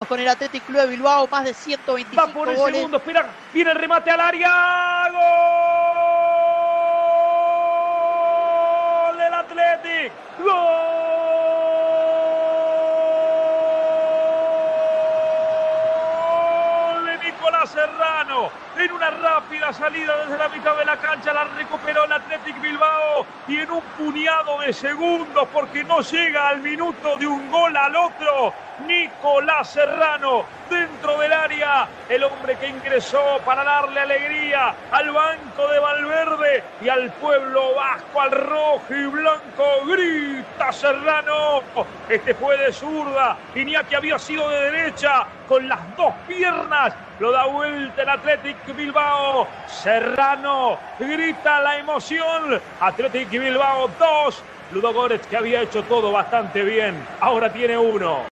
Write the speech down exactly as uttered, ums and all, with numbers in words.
con el Athletic Club de Bilbao, más de ciento veinticinco Va por el goles. segundo, espera, viene el remate al área. ¡Gol del Athletic! ¡Gol de Nicolás Serrano! En una rápida salida desde la mitad de la cancha la recuperó el Athletic Bilbao y en un puñado de segundos, porque no llega al minuto de un gol al otro, Nicolás Serrano dentro del área, el hombre que ingresó para darle alegría al banco de Valverde y al pueblo vasco, al rojo y blanco. Grita Serrano, este fue de zurda, Iñaki había sido de derecha, con las dos piernas lo da vuelta el Athletic Bilbao. Serrano grita la emoción. Athletic Bilbao dos, Ludogorets, que había hecho todo bastante bien, ahora tiene uno.